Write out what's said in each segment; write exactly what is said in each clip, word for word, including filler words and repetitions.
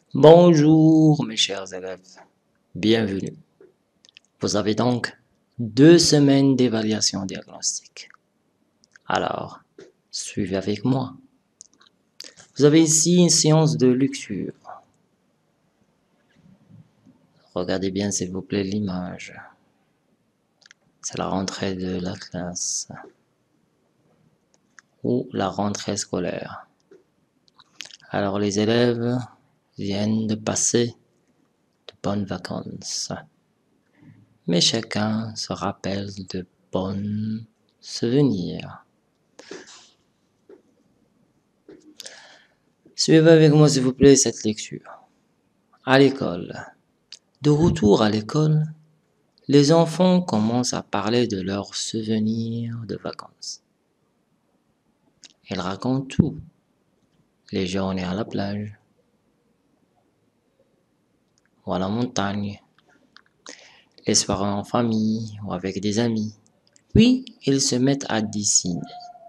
Bonjour mes chers élèves, bienvenue. Vous avez donc deux semaines d'évaluation diagnostique. Alors, suivez avec moi. Vous avez ici une séance de lecture. Regardez bien s'il vous plaît l'image. C'est la rentrée de la classe ou la rentrée scolaire. Alors les élèves viennent de passer de bonnes vacances. Mais chacun se rappelle de bons souvenirs. Suivez avec moi s'il vous plaît cette lecture. À l'école. De retour à l'école, les enfants commencent à parler de leurs souvenirs de vacances. Ils racontent tout. Les journées à la plage, ou à la montagne, les soirées en famille ou avec des amis. Puis, ils se mettent à dessiner.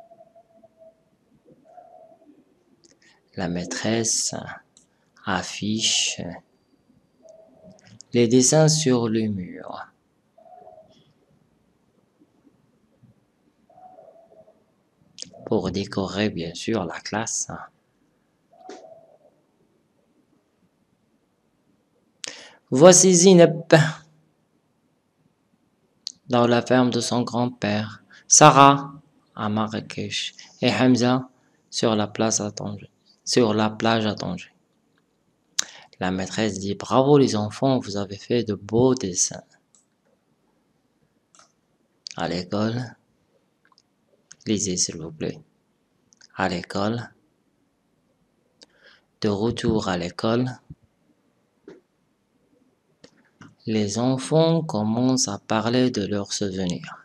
La maîtresse affiche les dessins sur le mur. Pour décorer bien sûr la classe. Voici Zineb dans la ferme de son grand-père, Sarah à Marrakech et Hamza sur la place à Tanger, sur la plage à Tanger. La maîtresse dit bravo les enfants, vous avez fait de beaux dessins. À l'école, lisez s'il vous plaît. À l'école, de retour à l'école, les enfants commencent à parler de leurs souvenirs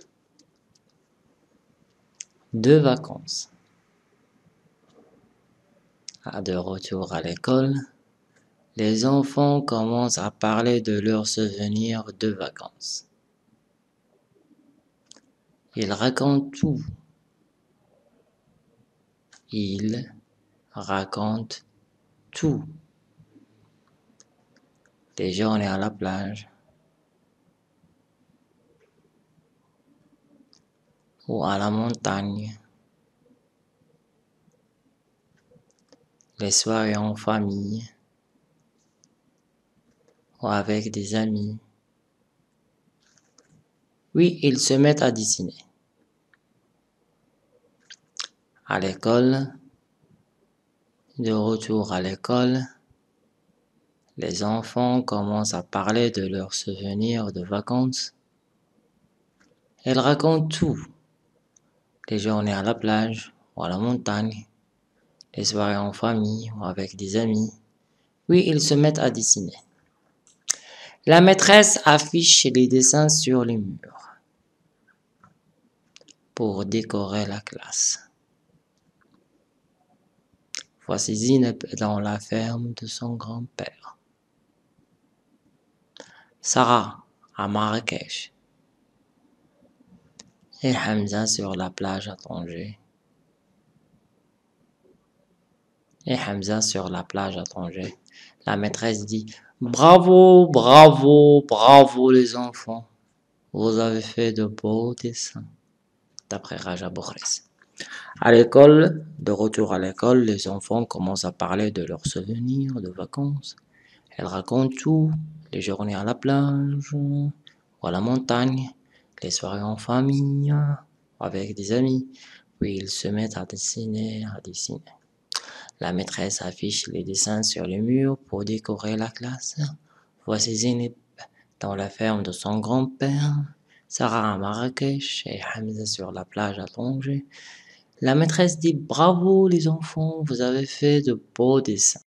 de vacances. À de retour à l'école, les enfants commencent à parler de leurs souvenirs de vacances. Ils racontent tout. Ils racontent tout. Les journées à la plage ou à la montagne. Les soirées en famille ou avec des amis. Oui, ils se mettent à dessiner. À l'école, de retour à l'école, les enfants commencent à parler de leurs souvenirs de vacances. Ils racontent tout. Les journées à la plage ou à la montagne. Les soirées en famille ou avec des amis. Oui, ils se mettent à dessiner. La maîtresse affiche les dessins sur les murs pour décorer la classe. Voici Zineb dans la ferme de son grand-père. Sarah à Marrakech et Hamza sur la plage à Tanger. Et Hamza sur la plage à Tanger. La maîtresse dit bravo, bravo, bravo les enfants. Vous avez fait de beaux dessins. D'après Raja Bokhres. À l'école, de retour à l'école, les enfants commencent à parler de leurs souvenirs de vacances. Elles racontent tout, les journées à la plage ou à la montagne, les soirées en famille, avec des amis. Puis ils se mettent à dessiner, à dessiner. La maîtresse affiche les dessins sur les murs pour décorer la classe. Voici Zineb dans la ferme de son grand-père, Sarah à Marrakech et Hamza sur la plage à Tanger. La maîtresse dit bravo les enfants, vous avez fait de beaux dessins.